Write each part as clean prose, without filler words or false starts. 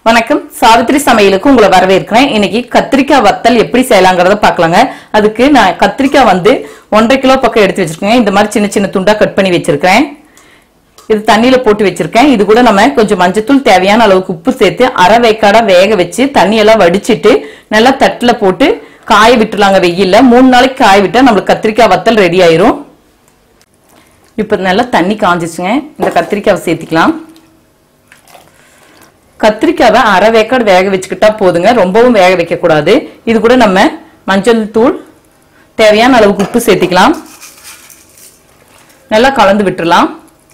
வணக்கம் சாவித்ரி சமையலுக்கு உங்களை வரவேற்கிறேன். இன்னைக்கு கத்திரிக்காய் வத்தல் எப்படி செய்யலாம்ங்கறத பார்க்கலாங்க. அதுக்கு நான் கத்திரிக்காய் 1.5 கிலோ பக்கம் எடுத்து வச்சிருக்கேன். இந்த மாதிரி சின்ன சின்ன துண்டா கட் பண்ணி வச்சிருக்கேன். இது தண்ணியில போட்டு வச்சிருக்கேன். இது கூட நம்ம கொஞ்சம் மஞ்சத்தூள் தேவையான அளவுக்கு உப்பு சேர்த்து அரை வேக்காடா வேக வச்சு தண்ணி எல்லாம் வடிச்சிட்டு நல்லா தட்டுல போட்டு காய விட்டுலாங்க. வெயில்ல 3 நாளைக்கு காய விட்டா நமக்கு கத்திரிக்காய் வத்தல் ரெடி ஆயிரும். இப்ப நல்லா தண்ணி காஞ்சிச்சுங்க. இந்த கத்திரிக்காவை சேர்த்துக்கலாம். கத்திரிக்காவை அரை வேக்காடு வேக வச்சுக்கிட்டா போதுங்க, ரொம்பவும் வேக வைக்க கூடாது. இது கூட நம்ம மஞ்சள் தூள் தேவையான அளவுக்கு உப்பு சேர்த்துக்கலாம். நல்லா கலந்து விட்டுறலாம்.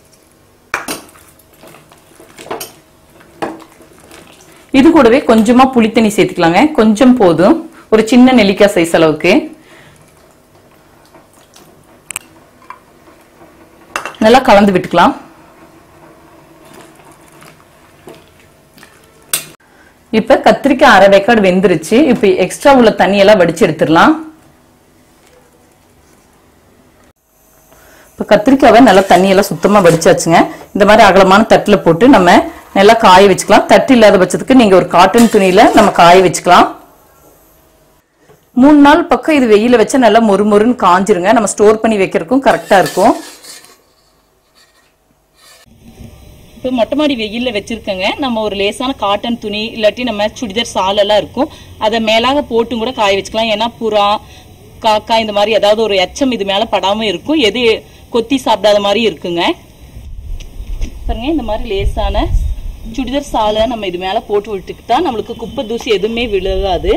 இது கூடவே கொஞ்சமா புளித்தண்ணி சேர்த்துக்கலாங்க. கொஞ்சம் போதும், ஒரு சின்ன நெல்லிக்காய் சைஸ் அளவுக்கு. நல்லா கலந்து விட்டுக்கலாம். இப்ப கத்திரிக்காய் அரை வேக்காடு வெந்துருச்சு. இப்ப எக்ஸ்ட்ரா உள்ள தண்ணி எல்லாம் வடிச்சு எடுத்துடலாம். இப்ப கத்திரிக்காவை நல்லா தண்ணி எல்லாம் சுத்தமா வடிச்சாச்சுங்க. இந்த மாதிரி அகலமான தட்டுல போட்டு நம்ம நல்லா காய வச்சுக்கலாம். தட்டு இல்லாத பட்சத்துக்கு நீங்க ஒரு காட்டன் துணியில நம்ம காய வச்சுக்கலாம். 3 நாள் பக்கம் இது வெயில வச்சா நல்லா மொறுமொறுன்னு காஞ்சிருங்க. நம்ம ஸ்டோர் பண்ணி வைக்கிறதுக்கும் கரெக்டா இருக்கும். இப்போ மொட்டை மாடி வெயில்ல வச்சிருக்கங்க. நம்ம ஒரு லேசான காட்டன் துணி இல்லாட்டி நம்ம சுடிதார் சால் எல்லாம் இருக்கும், அதை மேலாக போட்டும் கூட காய வச்சுக்கலாம். ஏன்னா புறா காக்கா இந்த மாதிரி ஏதாவது ஒரு எச்சம் இது மேல படாம இருக்கும், எது கொத்தி சாப்பிடாத மாதிரி இருக்குங்க. பாருங்க, இந்த மாதிரி லேசான சுடிதார் சாலை நம்ம இது மேல போட்டு விட்டுக்கிட்டா நம்மளுக்கு குப்பை தூசி எதுவுமே விழுகாது.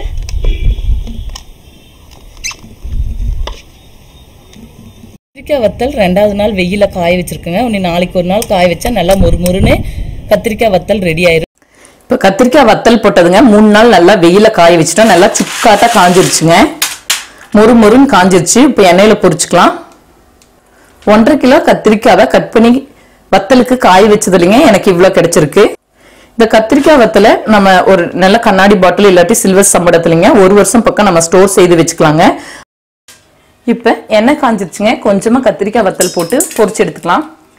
கத்திரிக்காய் வத்தல் 2வது நாள் வெயில காய வச்சிருக்கேங்க. நாளைக்கு ஒரு நாள் காய வச்சா நல்லா மொறுமொறுன்னு கத்திரிக்காய் வத்தல் ரெடி ஆயிரும். இப்ப கத்திரிக்காய் வத்தல் போட்டதுங்க 3 நாள் நல்லா வெயில காய வச்சுட்டோம். நல்லா சுக்காட்டா காஞ்சிருச்சுங்க, மொறுமொறுன்னு காஞ்சிருச்சு. இப்ப எண்ணெயில பொரிச்சுக்கலாம். 1.5 கிலோ கத்திரிக்காவை கட் பண்ணி வத்தலுக்கு காய வச்சது இல்லைங்க, எனக்கு இவ்வளவு கிடைச்சிருக்கு. இந்த கத்திரிக்காய் வத்தலை நம்ம ஒரு நல்ல கண்ணாடி பாட்டில் இல்லாட்டி சில்வர் சம்படத்துலங்க 1 வருஷம் பக்கம் நம்ம ஸ்டோர் செய்து வச்சுக்கலாங்க. இப்ப எண்ணெய் காஞ்சிருச்சுங்க. கொஞ்சமா கத்திரிக்காய் வத்தல் போட்டு பொரிச்சு எடுத்துக்கலாம்.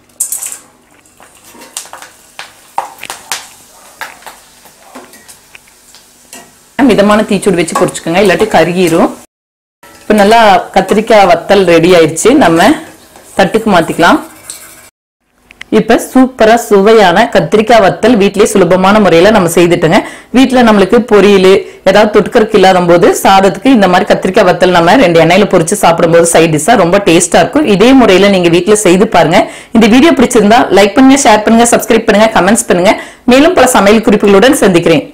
மிதமான தீச்சூடு வச்சு பொரிச்சுக்கோங்க, இல்லாட்டி கருகிரும். இப்ப நல்லா கத்திரிக்காய் வத்தல் ரெடி ஆயிடுச்சு. நம்ம தட்டுக்கு மாத்திக்கலாம். இப்ப சூப்பரா சுவையான கத்திரிக்காய் வத்தல் வீட்லயே சுலபமான முறையில நம்ம செய்துட்டோங்க. வீட்டுல நம்மளுக்கு பொரியல் ஏதாவது தொட்டுக்கறதுக்கு இல்லாத போது சாதத்துக்கு இந்த மாதிரி கத்திரிக்காய் வத்தல் நம்ம 2 எண்ணெயில பொரிச்சு சாப்பிடும்போது சைட் டிஷ்ஷா ரொம்ப டேஸ்டா இருக்கும். இதே முறையில நீங்க வீட்டுல செய்து பாருங்க. இந்த வீடியோ பிடிச்சிருந்தா லைக் பண்ணுங்க, ஷேர் பண்ணுங்க, சப்ஸ்கிரைப் பண்ணுங்க, கமெண்ட்ஸ் பண்ணுங்க. மேலும் பல சமையல் குறிப்புகளுடன் சந்திக்கிறேன்.